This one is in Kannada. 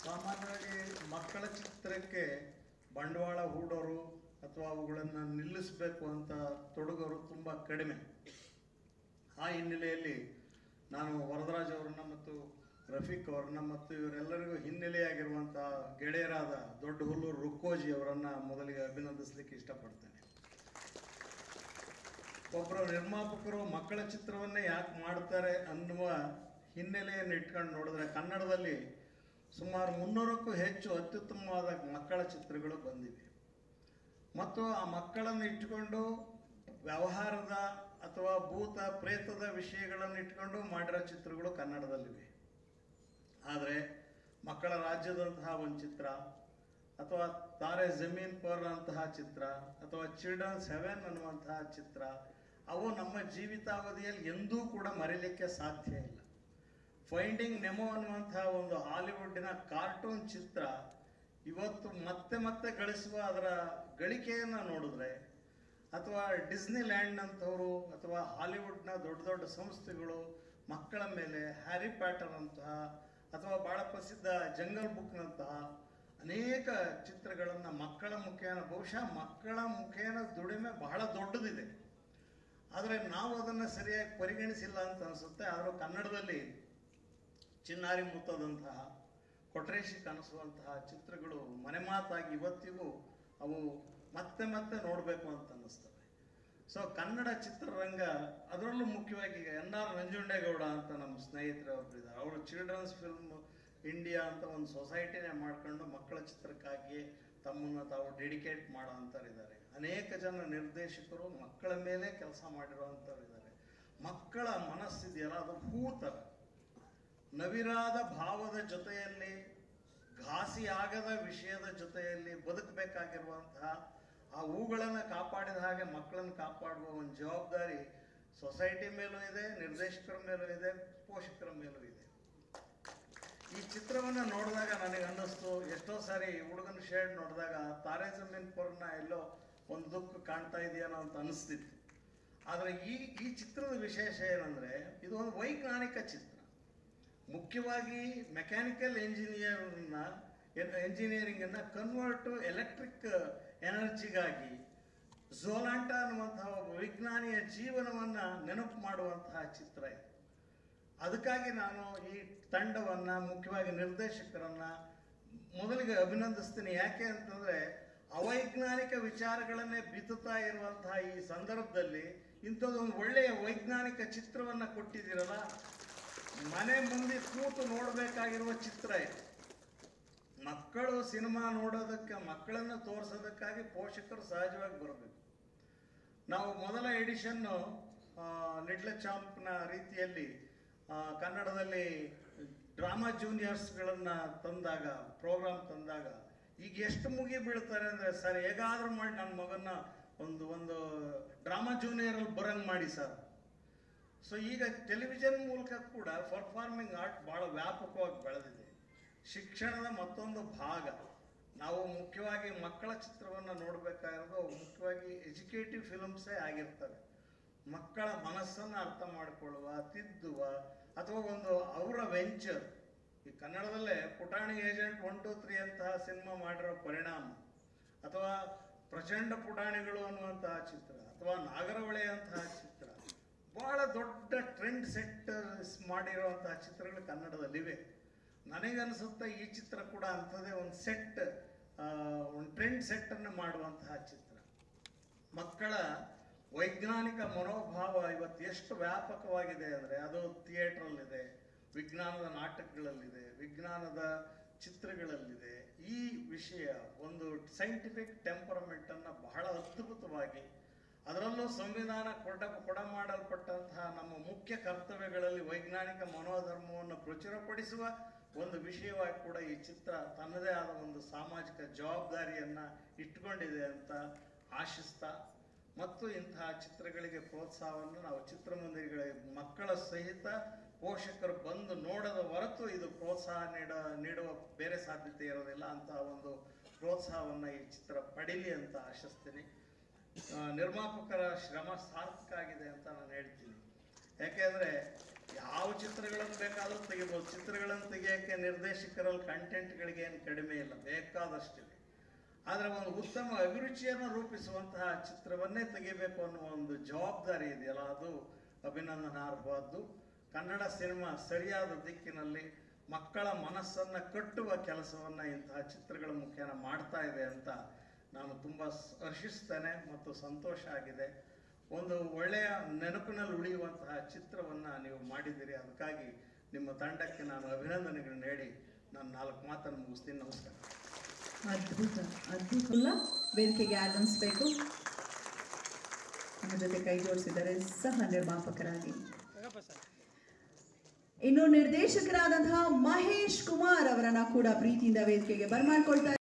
ಸಾಮಾನ್ಯವಾಗಿ ಮಕ್ಕಳ ಚಿತ್ರಕ್ಕೆ ಬಂಡವಾಳ ಹೂಡೋರು ಅಥವಾ ಅವುಗಳನ್ನು ನಿಲ್ಲಿಸಬೇಕು ಅಂತ ತೊಡಗೋರು ತುಂಬ ಕಡಿಮೆ. ಆ ಹಿನ್ನೆಲೆಯಲ್ಲಿ ನಾನು ವರದರಾಜ್ ಅವರನ್ನ ಮತ್ತು ರಫೀಕ್ ಅವರನ್ನ ಮತ್ತು ಇವರೆಲ್ಲರಿಗೂ ಹಿನ್ನೆಲೆಯಾಗಿರುವಂಥ ಗೆಳೆಯರಾದ ದೊಡ್ಡ ಹುಲ್ಲೂರು ರುಕ್ಕೋಜಿ ಅವರನ್ನು ಮೊದಲಿಗೆ ಅಭಿನಂದಿಸಲಿಕ್ಕೆ ಇಷ್ಟಪಡ್ತೇನೆ. ಒಬ್ಬರು ನಿರ್ಮಾಪಕರು ಮಕ್ಕಳ ಚಿತ್ರವನ್ನೇ ಯಾಕೆ ಮಾಡ್ತಾರೆ ಅನ್ನುವ ಹಿನ್ನೆಲೆಯನ್ನು ಇಟ್ಕೊಂಡು ನೋಡಿದ್ರೆ ಕನ್ನಡದಲ್ಲಿ ಸುಮಾರು 300ಕ್ಕೂ ಹೆಚ್ಚು ಅತ್ಯುತ್ತಮವಾದ ಮಕ್ಕಳ ಚಿತ್ರಗಳು ಬಂದಿವೆ ಮತ್ತು ಆ ಮಕ್ಕಳನ್ನು ಇಟ್ಟುಕೊಂಡು ವ್ಯವಹಾರದ ಅಥವಾ ಭೂತ ಪ್ರೇತದ ವಿಷಯಗಳನ್ನು ಇಟ್ಕೊಂಡು ಮಾಡಿರೋ ಚಿತ್ರಗಳು ಕನ್ನಡದಲ್ಲಿವೆ. ಆದರೆ ಮಕ್ಕಳ ರಾಜ್ಯದಂತಹ ಒಂದು ಚಿತ್ರ ಅಥವಾ ತಾರೆ ಜಮೀನ್ ಪರ್ ಅಂತಹ ಚಿತ್ರ ಅಥವಾ ಚಿಲ್ಡ್ರನ್ಸ್ ಹೆವೆನ್ ಅನ್ನುವಂತಹ ಚಿತ್ರ ಅವು ನಮ್ಮ ಜೀವಿತಾವಧಿಯಲ್ಲಿ ಎಂದೂ ಕೂಡ ಮರೀಲಿಕ್ಕೆ ಸಾಧ್ಯ ಇಲ್ಲ. ಫೈಂಡಿಂಗ್ ನೆಮೋ ಅನ್ನುವಂತಹ ಒಂದು ಹಾಲಿವುಡ್ಡಿನ ಕಾರ್ಟೂನ್ ಚಿತ್ರ ಇವತ್ತು ಮತ್ತೆ ಮತ್ತೆ ಗಳಿಸುವ ಅದರ ಗಳಿಕೆಯನ್ನು ನೋಡಿದ್ರೆ ಅಥವಾ ಡಿಸ್ನಿ ಲ್ಯಾಂಡ್ ಅಂತವರು ಅಥವಾ ಹಾಲಿವುಡ್ನ ದೊಡ್ಡ ದೊಡ್ಡ ಸಂಸ್ಥೆಗಳು ಮಕ್ಕಳ ಮೇಲೆ ಹ್ಯಾರಿ ಪ್ಯಾಟರ್ ಅಂತಹ ಅಥವಾ ಬಹಳ ಪ್ರಸಿದ್ಧ ಜಂಗಲ್ ಬುಕ್ನಂತಹ ಅನೇಕ ಚಿತ್ರಗಳನ್ನು ಮಕ್ಕಳ ಮುಖೇನ ಬಹುಶಃ ಮಕ್ಕಳ ಮುಖೇನ ದುಡಿಮೆ ಬಹಳ ದೊಡ್ಡದಿದೆ. ಆದರೆ ನಾವು ಅದನ್ನು ಸರಿಯಾಗಿ ಪರಿಗಣಿಸಿಲ್ಲ ಅಂತ ಅನಿಸುತ್ತೆ. ಆದರೂ ಕನ್ನಡದಲ್ಲಿ ಚಿನ್ನಾರಿ ಮುತ್ತದಂತಹ ಕೊಟ್ರೇಶಿ ಕನಸುವಂತಹ ಚಿತ್ರಗಳು ಮನೆ ಮಾತಾಗಿ ಇವತ್ತಿಗೂ ಅವು ಮತ್ತೆ ಮತ್ತೆ ನೋಡಬೇಕು ಅಂತ ಅನ್ನಿಸ್ತವೆ. ಸೊ ಕನ್ನಡ ಚಿತ್ರರಂಗ ಅದರಲ್ಲೂ ಮುಖ್ಯವಾಗಿ ಈಗ NR ನಂಜುಂಡೇಗೌಡ ಅಂತ ನಮ್ಮ ಸ್ನೇಹಿತರು ಒಬ್ಬರಿದ್ದಾರೆ. ಅವರು ಚಿಲ್ಡ್ರನ್ಸ್ ಫಿಲ್ಮ್ ಇಂಡಿಯಾ ಅಂತ ಒಂದು ಸೊಸೈಟಿನೇ ಮಾಡ್ಕೊಂಡು ಮಕ್ಕಳ ಚಿತ್ರಕ್ಕಾಗಿಯೇ ತಮ್ಮನ್ನು ತಾವು ಡೆಡಿಕೇಟ್ ಮಾಡೋ ಅಂಥವ್ರಿದ್ದಾರೆ. ಅನೇಕ ಜನ ನಿರ್ದೇಶಕರು ಮಕ್ಕಳ ಮೇಲೆ ಕೆಲಸ ಮಾಡಿರುವಂಥವ್ರಿದ್ದಾರೆ. ಮಕ್ಕಳ ಮನಸ್ಸಿದೆಯಲ್ಲ ಅದು ಹೂ ಥರ ನವಿರಾದ ಭಾವದ ಜೊತೆಯಲ್ಲಿ ಘಾಸಿಯಾಗದ ವಿಷಯದ ಜೊತೆಯಲ್ಲಿ ಬದುಕಬೇಕಾಗಿರುವಂತಹ ಆ ಹೂಗಳನ್ನು ಕಾಪಾಡಿದ ಹಾಗೆ ಮಕ್ಕಳನ್ನು ಕಾಪಾಡುವ ಒಂದು ಜವಾಬ್ದಾರಿ ಸೊಸೈಟಿ ಮೇಲೂ ಇದೆ, ನಿರ್ದೇಶಕರ ಮೇಲೂ ಇದೆ, ಪೋಷಕರ ಮೇಲೂ ಇದೆ. ಈ ಚಿತ್ರವನ್ನು ನೋಡಿದಾಗ ನನಗೆ ಅನ್ನಿಸ್ತು, ಎಷ್ಟೋ ಸಾರಿ ಹುಡುಗನ ಶೇಡ್ ನೋಡಿದಾಗ ತಾರೆ ಜಮೀನ್ ಪರ್ನ ಎಲ್ಲೋ ಒಂದು ದುಃಖ ಕಾಣ್ತಾ ಇದೆಯೇನೋ ಅಂತ ಅನಿಸ್ತಿತ್ತು. ಆದರೆ ಈ ಚಿತ್ರದ ವಿಶೇಷ ಏನಂದರೆ ಇದು ಒಂದು ವೈಜ್ಞಾನಿಕ ಚಿತ್ರ. ಮುಖ್ಯವಾಗಿ ಮೆಕ್ಯಾನಿಕಲ್ ಎಂಜಿನಿಯರಿಂಗನ್ನು ಕನ್ವರ್ಟ್ ಟು ಎಲೆಕ್ಟ್ರಿಕ್ ಎನರ್ಜಿಗಾಗಿ ಝೋಲಾಂಟ ಅನ್ನುವಂತಹ ಒಬ್ಬ ವಿಜ್ಞಾನಿಯ ಜೀವನವನ್ನು ನೆನಪು ಮಾಡುವಂತಹ ಚಿತ್ರ ಇದು. ಅದಕ್ಕಾಗಿ ನಾನು ಈ ತಂಡವನ್ನು ಮುಖ್ಯವಾಗಿ ನಿರ್ದೇಶಕರನ್ನು ಮೊದಲಿಗೆ ಅಭಿನಂದಿಸ್ತೀನಿ. ಯಾಕೆ ಅಂತಂದರೆ ಅವೈಜ್ಞಾನಿಕ ವಿಚಾರಗಳನ್ನೇ ಬಿತ್ತುತ್ತಾ ಇರುವಂತಹ ಈ ಸಂದರ್ಭದಲ್ಲಿ ಇಂಥದ್ದೊಂದು ಒಳ್ಳೆಯ ವೈಜ್ಞಾನಿಕ ಚಿತ್ರವನ್ನು ಕೊಟ್ಟಿದ್ದೀರಲ್ಲ, ಮನೆ ಮುಂದೆ ಕೂತು ನೋಡಬೇಕಾಗಿರುವ ಚಿತ್ರ ಇದು. ಮಕ್ಕಳು ಸಿನಿಮಾ ನೋಡೋದಕ್ಕೆ, ಮಕ್ಕಳನ್ನು ತೋರಿಸೋದಕ್ಕಾಗಿ ಪೋಷಕರು ಸಹಜವಾಗಿ ಬರಬೇಕು. ನಾವು ಮೊದಲ ಎಡಿಷನ್ನು ಲಿಟ್ಲ್ ಚಾಂಪ್ನ ರೀತಿಯಲ್ಲಿ ಕನ್ನಡದಲ್ಲಿ ಡ್ರಾಮಾ ಜೂನಿಯರ್ಸ್ಗಳನ್ನು ತಂದಾಗ, ಪ್ರೋಗ್ರಾಮ್ ತಂದಾಗ ಈಗ ಎಷ್ಟು ಮುಗಿ ಬೀಳ್ತಾರೆ ಅಂದರೆ, ಸರ್ ಹೇಗಾದರೂ ಮಾಡಿ ನನ್ನ ಮಗನ್ನ ಒಂದು ಡ್ರಾಮಾ ಜೂನಿಯರಲ್ಲಿ ಬರಂಗೆ ಮಾಡಿ ಸರ್. ಸೊ ಈಗ ಟೆಲಿವಿಷನ್ ಮೂಲಕ ಕೂಡ ಪರ್ಫಾರ್ಮಿಂಗ್ ಆರ್ಟ್ ಭಾಳ ವ್ಯಾಪಕವಾಗಿ ಬೆಳೆದಿದೆ. ಶಿಕ್ಷಣದ ಮತ್ತೊಂದು ಭಾಗ. ನಾವು ಮುಖ್ಯವಾಗಿ ಮಕ್ಕಳ ಚಿತ್ರವನ್ನು ನೋಡಬೇಕಾಗಿರೋದು ಮುಖ್ಯವಾಗಿ ಎಜುಕೇಟಿವ್ ಫಿಲ್ಮ್ಸೇ ಆಗಿರ್ತವೆ. ಮಕ್ಕಳ ಮನಸ್ಸನ್ನು ಅರ್ಥ ಮಾಡಿಕೊಳ್ಳುವ, ತಿದ್ದುವ ಅಥವಾ ಒಂದು ಅವರ ವೆಂಚರ್. ಈ ಕನ್ನಡದಲ್ಲೇ ಪುಟಾಣಿ ಏಜೆಂಟ್ 1, 2, 3 ಅಂತಹ ಸಿನಿಮಾ ಮಾಡಿರೋ ಪರಿಣಾಮ, ಅಥವಾ ಪ್ರಚಂಡ ಪುಟಾಣಿಗಳು ಅನ್ನುವಂತಹ ಚಿತ್ರ, ಅಥವಾ ನಾಗರಹೊಳೆ ಅಂತಹ ಚಿತ್ರ, ಬಹಳ ದೊಡ್ಡ ಟ್ರೆಂಡ್ ಸೆಟ್ಟರ್ಸ್ ಮಾಡಿರುವಂತಹ ಚಿತ್ರಗಳು ಕನ್ನಡದಲ್ಲಿವೆ. ನನಗನ್ಸುತ್ತೆ ಈ ಚಿತ್ರ ಕೂಡ ಅಂಥದ್ದೇ ಒಂದು ಟ್ರೆಂಡ್ ಸೆಟ್ಟನ್ನು ಮಾಡುವಂತಹ ಚಿತ್ರ. ಮಕ್ಕಳ ವೈಜ್ಞಾನಿಕ ಮನೋಭಾವ ಇವತ್ತು ಎಷ್ಟು ವ್ಯಾಪಕವಾಗಿದೆ ಅಂದರೆ, ಅದು ಥಿಯೇಟ್ರಲ್ಲಿದೆ, ವಿಜ್ಞಾನದ ನಾಟಕಗಳಲ್ಲಿದೆ, ವಿಜ್ಞಾನದ ಚಿತ್ರಗಳಲ್ಲಿದೆ. ಈ ವಿಷಯ ಒಂದು ಸೈಂಟಿಫಿಕ್ ಟೆಂಪರಮೆಂಟನ್ನು ಬಹಳ ಅದ್ಭುತವಾಗಿ, ಅದರಲ್ಲೂ ಸಂವಿಧಾನ ಕೊಡಮಾಡಲ್ಪಟ್ಟಂತಹ ನಮ್ಮ ಮುಖ್ಯ ಕರ್ತವ್ಯಗಳಲ್ಲಿ ವೈಜ್ಞಾನಿಕ ಮನೋಧರ್ಮವನ್ನು ಪ್ರಚುರಪಡಿಸುವ ಒಂದು ವಿಷಯವಾಗಿ ಕೂಡ ಈ ಚಿತ್ರ ತನ್ನದೇ ಆದ ಒಂದು ಸಾಮಾಜಿಕ ಜವಾಬ್ದಾರಿಯನ್ನು ಇಟ್ಟುಕೊಂಡಿದೆ ಅಂತ ಆಶಿಸ್ತಾ, ಮತ್ತು ಇಂತಹ ಚಿತ್ರಗಳಿಗೆ ಪ್ರೋತ್ಸಾಹವನ್ನು ನಾವು ಚಿತ್ರಮಂದಿರಗಳಿಗೆ ಮಕ್ಕಳ ಸಹಿತ ಪೋಷಕರು ಬಂದು ನೋಡದ ಹೊರತು ಇದು ಪ್ರೋತ್ಸಾಹ ನೀಡುವ ಬೇರೆ ಸಾಧ್ಯತೆ ಇರೋದಿಲ್ಲ. ಅಂತಹ ಒಂದು ಪ್ರೋತ್ಸಾಹವನ್ನು ಈ ಚಿತ್ರ ಪಡೀಲಿ ಅಂತ ಆಶಿಸ್ತೀನಿ. ನಿರ್ಮಾಪಕರ ಶ್ರಮ ಸಾರ್ಥಕ ಆಗಿದೆ ಅಂತ ನಾನು ಹೇಳ್ತೀನಿ. ಯಾಕೆಂದರೆ ಯಾವ ಚಿತ್ರಗಳನ್ನು ಬೇಕಾದರೂ ತೆಗಿಬೋದು. ಚಿತ್ರಗಳನ್ನು ತೆಗಿಯೋಕ್ಕೆ ನಿರ್ದೇಶಕರಲ್ಲಿ ಕಂಟೆಂಟ್ಗಳಿಗೆ ಏನು ಕಡಿಮೆ ಇಲ್ಲ, ಬೇಕಾದಷ್ಟಿದೆ. ಆದರೆ ಒಂದು ಉತ್ತಮ ಅಭಿರುಚಿಯನ್ನು ರೂಪಿಸುವಂತಹ ಚಿತ್ರವನ್ನೇ ತೆಗಿಬೇಕು ಅನ್ನುವ ಒಂದು ಜವಾಬ್ದಾರಿ ಇದೆಯಲ್ಲ, ಅದು ಅಭಿನಂದನಾರ್ಹವಾದ್ದು. ಕನ್ನಡ ಸಿನಿಮಾ ಸರಿಯಾದ ದಿಕ್ಕಿನಲ್ಲಿ ಮಕ್ಕಳ ಮನಸ್ಸನ್ನು ಕಟ್ಟುವ ಕೆಲಸವನ್ನು ಇಂತಹ ಚಿತ್ರಗಳ ಮುಖೇನ ಮಾಡ್ತಾ ಇದೆ ಅಂತ ನಾನು ತುಂಬ ಹರ್ಷಿಸ್ತೇನೆ ಮತ್ತು ಸಂತೋಷ ಆಗಿದೆ. ಒಂದು ಒಳ್ಳೆಯ ನೆನಪಿನಲ್ಲಿ ಉಳಿಯುವಂತಹ ಚಿತ್ರವನ್ನು ನೀವು ಮಾಡಿದ್ದೀರಿ. ಅದಕ್ಕಾಗಿ ನಿಮ್ಮ ತಂಡಕ್ಕೆ ನಾನು ಅಭಿನಂದನೆಗಳನ್ನು ನೀಡಿ ನಾನು 4 ಮಾತನ್ನು ಮುಗಿಸ್ತೀನಿ. ನಮಸ್ಕಾರ. ಅದ್ಭುತ ಅದ್ಭುತ. ವೇದಿಕೆಗೆ ಆಗಮಿಸಬೇಕು. ನಮ್ಮ ಜೊತೆ ಕೈ ಜೋಡಿಸಿದ್ದಾರೆ ಸಹ ನಿರ್ಮಾಪಕರಾಗಿ. ಇನ್ನು ನಿರ್ದೇಶಕರಾದಂತಹ ಮಹೇಶ್ ಕುಮಾರ್ ಅವರನ್ನ ಕೂಡ ಪ್ರೀತಿಯಿಂದ ವೇದಿಕೆಗೆ ಬರಮಾಡ್ಕೊಳ್ತಾರೆ.